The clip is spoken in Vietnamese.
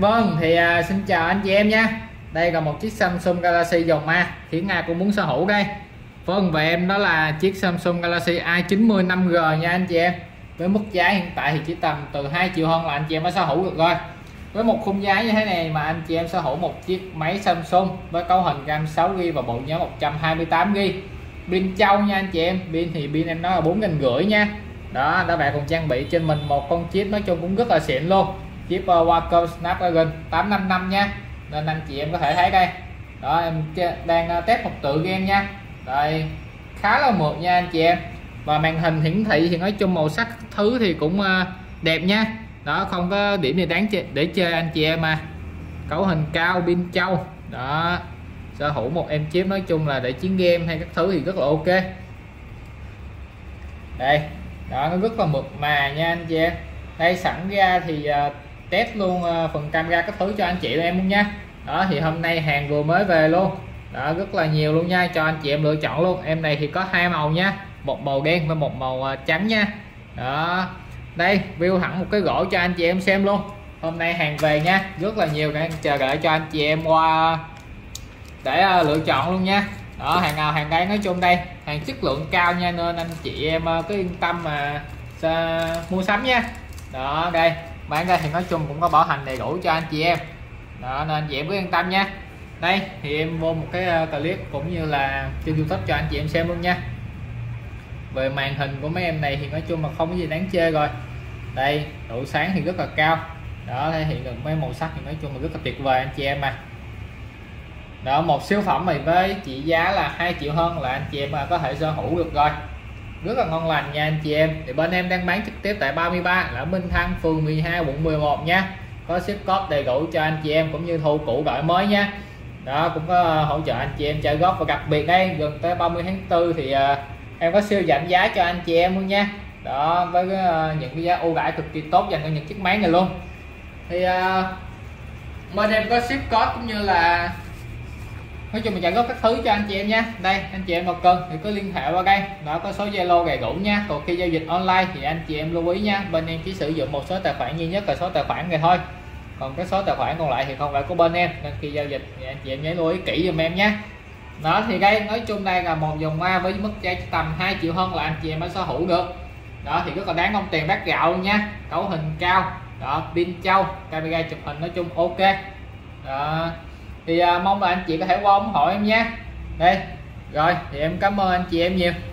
Vâng thì xin chào anh chị em nha. Đây là một chiếc Samsung Galaxy dòng A khiến ai cũng muốn sở hữu đây. Vâng, và em đó là chiếc Samsung Galaxy A90 5G nha anh chị em. Với mức giá hiện tại thì chỉ tầm từ 2 triệu hơn là anh chị em mới sở hữu được rồi. Với một khung giá như thế này mà anh chị em sở hữu một chiếc máy Samsung với cấu hình RAM 6GB và bộ nhớ 128GB. Pin trâu nha anh chị em, pin em nói là 4.500 nha. Đó, các bạn còn trang bị trên mình một con chip nói chung cũng rất là xịn luôn. Chip Qualcomm Snapdragon 855 nha. Nên anh chị em có thể thấy đây. Đó, em đang test một tựa game nha. Đây, khá là mượt nha anh chị em. Và màn hình hiển thị thì nói chung màu sắc thứ thì cũng đẹp nha. Đó, không có điểm gì đáng để chơi anh chị em mà. Cấu hình cao, pin trâu. Đó, sở hữu một em chip nói chung là để chiến game hay các thứ thì rất là ok. Đây, đó, nó rất là mượt mà nha anh chị em. Đây, sẵn ra thì test luôn phần camera các thứ cho anh chị em luôn nha. Đó, thì hôm nay hàng vừa mới về luôn. Đó, rất là nhiều luôn nha, cho anh chị em lựa chọn luôn. Em này thì có hai màu nha, một màu đen và một màu trắng nha. Đó, đây view hẳn một cái gỗ cho anh chị em xem luôn. Hôm nay hàng về nha, rất là nhiều, đang chờ đợi cho anh chị em qua để lựa chọn luôn nha. Đó, hàng nào hàng đây, nói chung đây hàng chất lượng cao nha, nên anh chị em cứ yên tâm mà mua sắm nha. Đó, đây bán ra thì nói chung cũng có bảo hành đầy đủ cho anh chị em. Đó, nên anh chị em cứ yên tâm nha. Đây thì em vô một cái clip cũng như là trên YouTube cho anh chị em xem luôn nha. Về màn hình của mấy em này thì nói chung là không có gì đáng chê rồi. Đây, độ sáng thì rất là cao. Đó, thể hiện được mấy màu sắc thì nói chung là rất là tuyệt vời anh chị em mà. Đó, một siêu phẩm này với trị giá là 2 triệu hơn là anh chị em có thể sở hữu được rồi. Rất là ngon lành nha anh chị em. Thì bên em đang bán trực tiếp tại 33 là Minh Thăng, phường 12, quận 11 nha. Có ship code đầy đủ cho anh chị em cũng như thu cũ đổi mới nha. Đó, cũng có hỗ trợ anh chị em trả góp, và đặc biệt đây gần tới 30 tháng 4 thì em có siêu giảm giá cho anh chị em luôn nha. Đó, với những cái giá ưu đãi cực kỳ tốt dành cho những chiếc máy này luôn. Thì bên em có ship code cũng như là nói chung là trả góp các thứ cho anh chị em nha. Đây, anh chị em nào cần thì cứ liên hệ qua đây. Đó, có số Zalo đầy đủ nha. Còn khi giao dịch online thì anh chị em lưu ý nha, bên em chỉ sử dụng một số tài khoản duy nhất là số tài khoản này thôi. Còn cái số tài khoản còn lại thì không phải của bên em, nên khi giao dịch thì anh chị em nhớ lưu ý kỹ giùm em nhé. Đó, thì đây nói chung đây là một dòng A với mức giá tầm 2 triệu hơn là anh chị em mới sở hữu được. Đó, thì rất là đáng đồng tiền bát gạo luôn nha. Cấu hình cao, đó, pin trâu, camera chụp hình nói chung ok. Đó, thì mong là anh chị có thể qua ủng hộ em nhé. Đây rồi, thì em cảm ơn anh chị em nhiều.